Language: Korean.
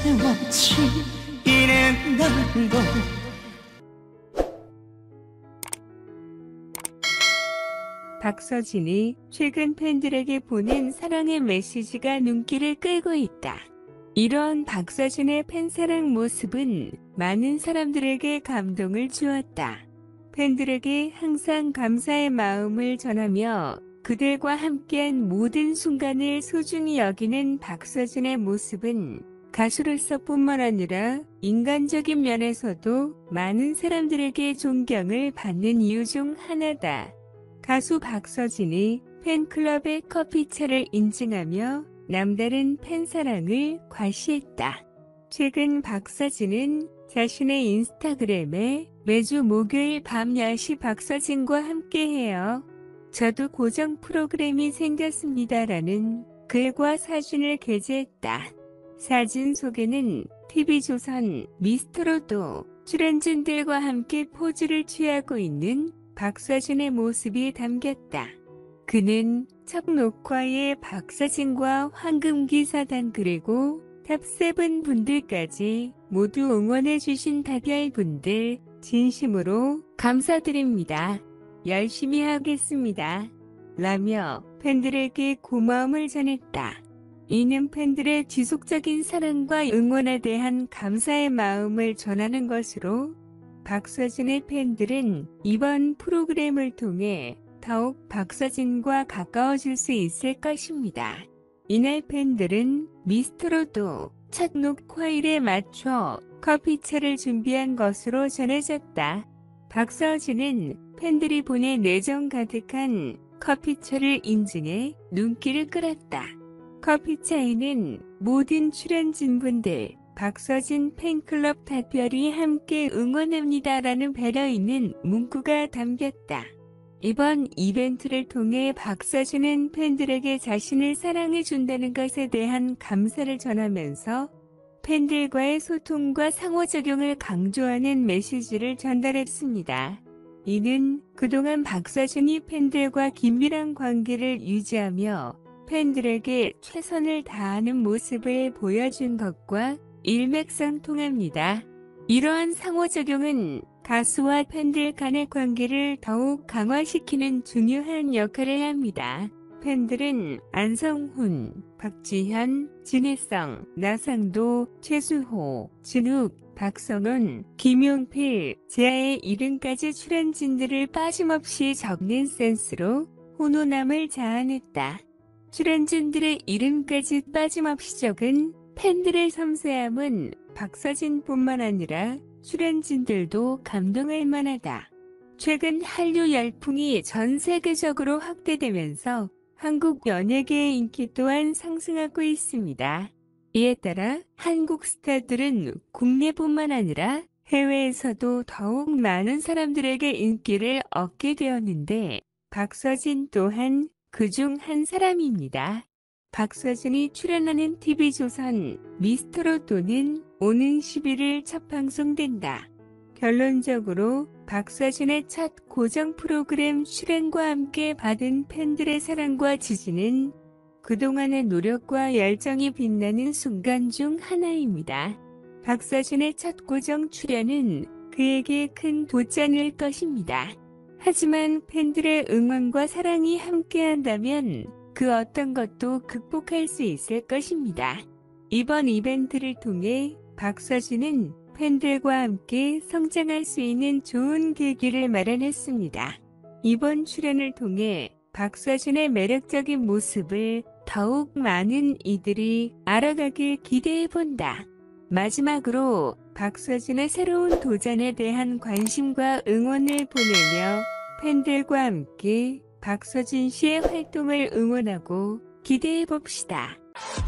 넘치는 널보 박서진이 최근 팬들에게 보낸 사랑의 메시지가 눈길을 끌고 있다. 이런 박서진의 팬사랑 모습은 많은 사람들에게 감동을 주었다. 팬들에게 항상 감사의 마음을 전하며 그들과 함께한 모든 순간을 소중히 여기는 박서진의 모습은 가수로서뿐만 아니라 인간적인 면에서도 많은 사람들에게 존경을 받는 이유 중 하나다. 가수 박서진이 팬클럽의 커피차를 인증하며 남다른 팬사랑을 과시했다. 최근 박서진은 자신의 인스타그램에 매주 목요일 밤 10시 박서진과 함께해요. 저도 고정 프로그램이 생겼습니다라는 글과 사진을 게재했다. 사진 속에는 TV조선, 미스터로또 출연진들과 함께 포즈를 취하고 있는 박서진의 모습이 담겼다. 그는 첫 녹화에 박서진과 황금기사단 그리고 탑7 분들까지 모두 응원해주신 달걀분들 진심으로 감사드립니다. 열심히 하겠습니다. 라며 팬들에게 고마움을 전했다. 이는 팬들의 지속적인 사랑과 응원에 대한 감사의 마음을 전하는 것으로 박서진의 팬들은 이번 프로그램을 통해 더욱 박서진과 가까워질 수 있을 것입니다. 이날 팬들은 미스터로또 첫 녹화일에 맞춰 커피차를 준비한 것으로 전해졌다. 박서진은 팬들이 보낸 애정 가득한 커피차를 인증해 눈길을 끌었다. 커피차에는 모든 출연진분들, 박서진 팬클럽 특별히 함께 응원합니다라는 배려 있는 문구가 담겼다. 이번 이벤트를 통해 박서진은 팬들에게 자신을 사랑해준다는 것에 대한 감사를 전하면서 팬들과의 소통과 상호작용을 강조하는 메시지를 전달했습니다. 이는 그동안 박서진이 팬들과 긴밀한 관계를 유지하며 팬들에게 최선을 다하는 모습을 보여준 것과 일맥상통합니다. 이러한 상호작용은 가수와 팬들 간의 관계를 더욱 강화시키는 중요한 역할을 합니다. 팬들은 안성훈, 박지현, 진혜성, 나상도, 최수호, 진욱, 박성훈, 김용필, 재하의 이름까지 출연진들을 빠짐없이 적는 센스로 훈훈함을 자아냈다. 출연진들의 이름까지 빠짐없이 적은 팬들의 섬세함은 박서진뿐만 아니라 출연진들도 감동할 만하다. 최근 한류 열풍이 전 세계적으로 확대되면서 한국 연예계의 인기 또한 상승하고 있습니다. 이에 따라 한국 스타들은 국내뿐만 아니라 해외에서도 더욱 많은 사람들에게 인기를 얻게 되었는데 박서진 또한 그중 한 사람입니다. 박서진이 출연하는 TV조선 미스터로또는 오는 11일 첫 방송된다. 결론적으로 박서진의 첫 고정 프로그램 출연과 함께 받은 팬들의 사랑과 지지는 그동안의 노력과 열정이 빛나는 순간 중 하나입니다. 박서진의 첫 고정 출연은 그에게 큰 도전일 것입니다. 하지만 팬들의 응원과 사랑이 함께한다면 그 어떤 것도 극복할 수 있을 것입니다. 이번 이벤트를 통해 박서진은 팬들과 함께 성장할 수 있는 좋은 계기를 마련했습니다. 이번 출연을 통해 박서진의 매력적인 모습을 더욱 많은 이들이 알아가길 기대해본다. 마지막으로 박서진의 새로운 도전에 대한 관심과 응원을 보내며 팬들과 함께 박서진 씨의 활동을 응원하고 기대해봅시다.